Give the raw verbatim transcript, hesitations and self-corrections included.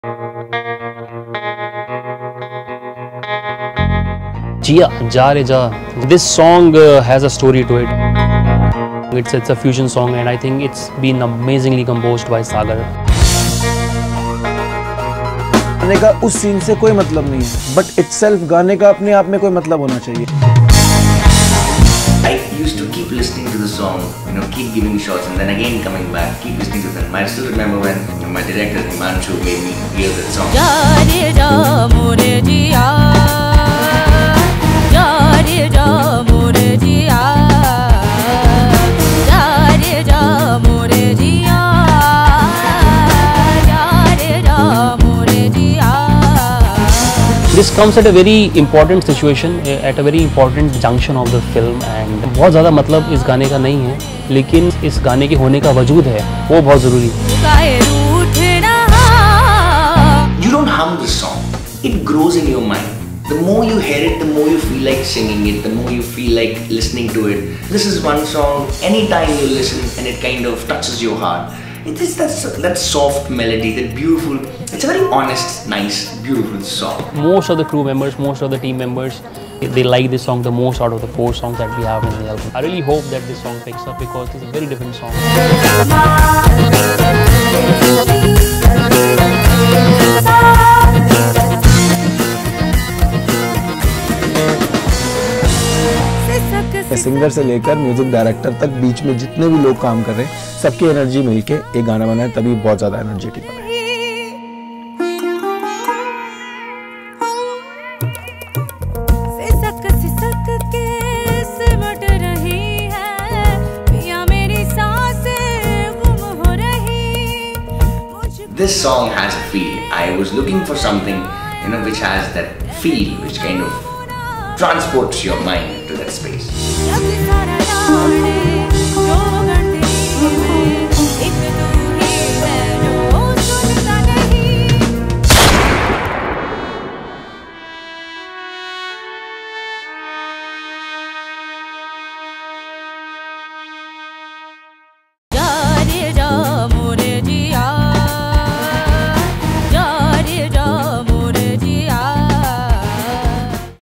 Jia, Ja Re Ja. This song uh, has a story to it. It's it's a fusion song, and I think it's been amazingly composed by Sagar. गाने का उस scene से कोई मतलब नहीं है, but itself गाने का अपने आप में कोई मतलब होना चाहिए. I used to keep listening to the song, you know, keep giving shots, and then again coming back, keep listening to them. I still remember when you know, my director Himanshu made me hear that song. Ja re ja more jiya, ja re ja more jiya, ja re ja more jiya, ja re ja more jiya. This comes at a very important situation, at a very important junction of the film, and बहुत ज़्यादा मतलब इस गाने का नहीं है, लेकिन इस गाने के होने का वजूद है, वो बहुत ज़रूरी है. You don't hum this song; it grows in your mind. The more you hear it, the more you feel like singing it, the more you feel like listening to it. This is one song. Anytime you listen, and it kind of touches your heart. It is that, that soft melody, that beautiful, it's a very honest, nice, beautiful song. Most of the crew members, most of the team members, they like this song the most out of the four songs that we have in the album. I really hope that this song picks up because it's a very different song. Singer से लेकर music director तक बीच में जितने भी लोग काम कर रहे हैं, सबकी एनर्जी मिलके एक गाना बना है, तभी बहुत ज्यादा एनर्जेटिक बना है. This song has a feel. I was looking for something, you know, which has that feel, which kind of transports your mind to that space.